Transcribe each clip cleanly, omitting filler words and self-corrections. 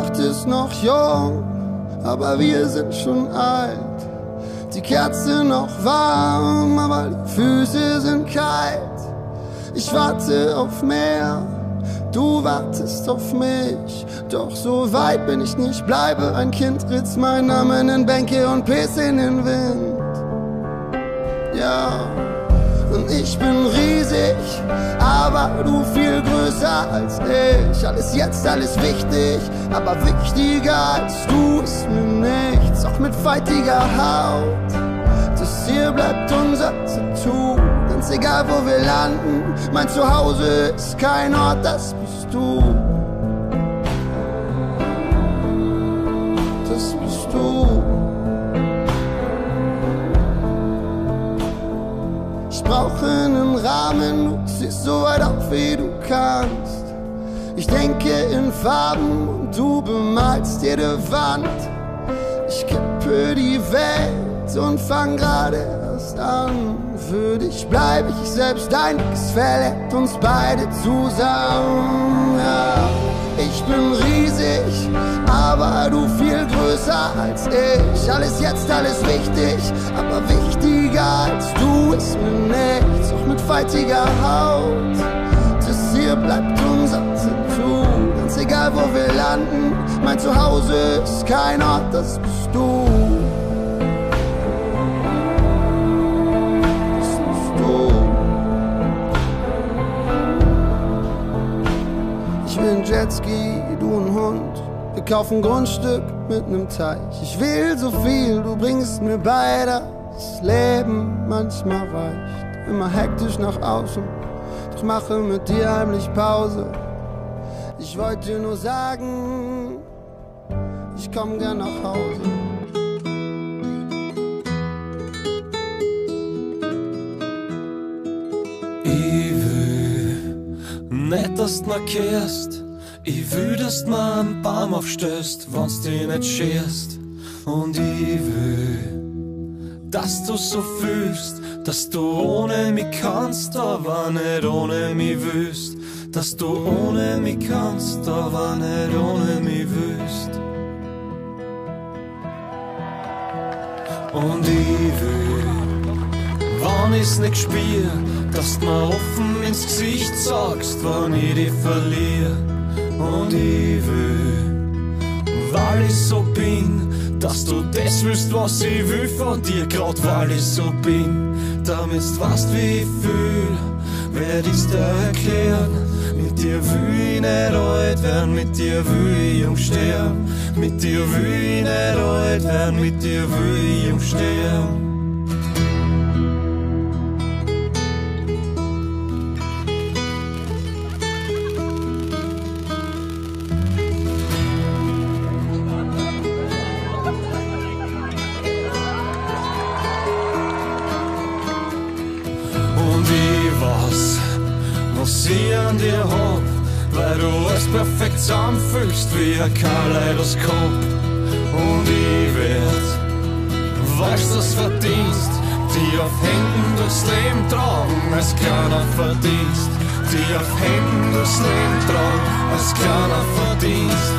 Nacht ist noch jung, aber wir sind schon alt. Die Kerze noch warm, aber die Füße sind kalt. Ich warte auf mehr, du wartest auf mich. Doch so weit bin ich nicht, bleibe ein Kind. Ritz meinen Namen in Bänke und piss in den Wind. Ja, und ich bin riesig, aber du viel größer als ich. Alles jetzt, alles wichtig, aber wichtiger als du ist mir nichts. Auch mit faltiger Haut, das hier bleibt unser Tattoo. Ganz egal wo wir landen, mein Zuhause ist kein Ort, das bist du. Das bist du. Ich brauche einen Rahmen, du ziehst so weit auf wie du kannst. Ich denke in Farben und du bemalst jede Wand. Ich kippe die Welt und fang gerade erst an. Für dich bleib ich selbst, dein Nix verletzt uns beide zusammen. Ja, ich bin riesig, aber du viel größer als ich. Alles jetzt, alles wichtig, aber wichtiger als du ist mir nichts. Auch mit faltiger Haut, das hier bleibt unser Tattoo. Ganz egal wo wir landen, mein Zuhause ist kein Ort, das bist du. Jetski, du ein Hund. Wir kaufen Grundstück mit nem Teich. Ich will so viel, du bringst mir bei, das Leben manchmal reicht. Immer hektisch nach außen, doch mache mit dir heimlich Pause. Ich wollte dir nur sagen, ich komm gern nach Hause. Ich will nicht, dass du mir kehrst. Ich will, dass du mir einen Baum aufstößt, wenn's dich nicht scherst. Und ich will, dass du so fühlst, dass du ohne mich kannst, aber nicht ohne mich willst. Dass du ohne mich kannst, aber nicht ohne mich willst. Und ich will, wenn ich's nicht spür, dass du mir offen ins Gesicht sagst, wenn ich dich verliere. Und ich will, weil ich so bin, dass du das willst, was ich will von dir, grad weil ich so bin. Damit du weißt, wie ich fühl, werd ich's dir erklären. Mit dir will ich nicht alt werden, mit dir will ich jung sterben. Mit dir will ich nicht alt werden, mit dir will ich jung sterben. Was ich an dir hab, weil du alles perfekt zusammenfühlst wie ein Kaleidoskop. Und ich werd, weil's das verdienst, die auf Händen durchs Leben tragen, als kleiner Verdienst. Die auf Händen durchs Leben tragen, als kleiner Verdienst.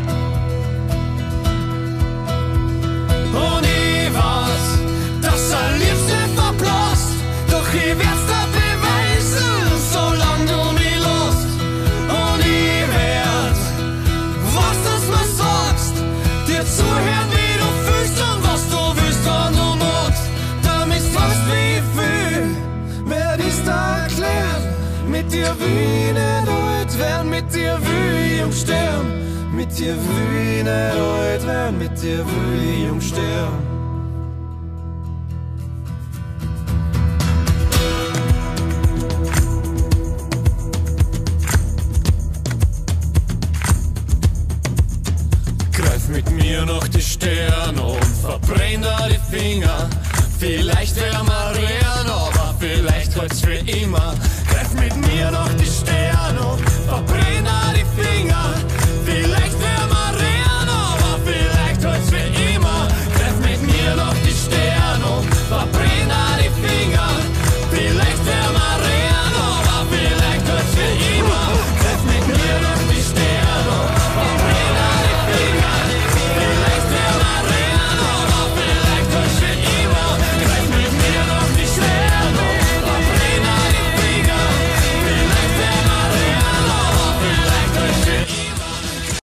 Und ich weiß, dass ein Liebste verblasst, doch ich werd's dir beweisen, solange du mich lässt. Und ich werd, was das mir sagst, dir zuhören, wie du fühlst und was du willst, wenn du magst. Damit du weißt, wie ich fühl, werd ich's dir erklären. Mit dir will ich nicht alt werden, mit dir will ich jung sterben. Mit dir will ich nicht alt werden, mit dir will ich jung sterben. Mit mir noch die Sterne und verbrenn da die Finger. Vielleicht wär mal rehren, aber vielleicht heut's für immer.